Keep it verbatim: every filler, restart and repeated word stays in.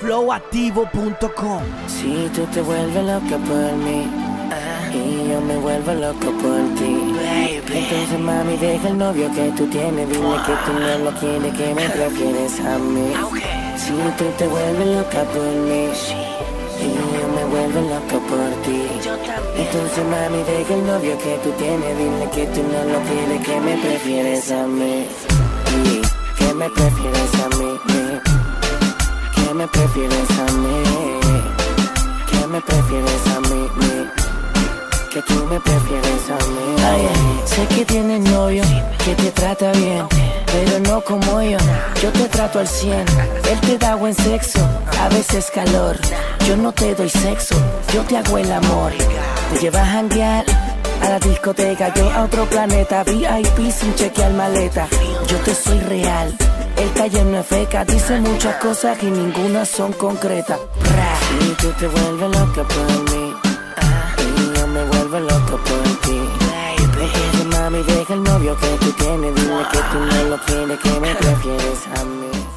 flow activo punto com. Si tú te vuelves loca por mí y yo me vuelvo loco por ti, entonces mami deja el novio que tú tienes, dile que tú no lo quieres, que me prefieres a mí. Si tú te vuelves loca por mí y yo me vuelvo loco por ti, entonces mami deja el novio que tú tienes, dile que tú no lo quieres, que me prefieres a mí. Y que me prefieres a mí, que me prefieres a mí, que me prefieres a mí, que tú me prefieres a mí. Ay, sé que tienes novio, que te trata bien, pero no como yo, yo te trato al cien. Él te da buen sexo, a veces calor. Yo no te doy sexo, yo te hago el amor. Te llevas a janguear a la discoteca, yo a otro planeta, V I P sin chequear maleta. Yo te soy real, el taller no es feca, dice muchas cosas y ninguna son concretas. Y tú te vuelves loca por mí y yo me vuelvo loco por ti. Entonces mami deja el novio que tú tienes, dile que tú no lo quieres, que me prefieres a mí.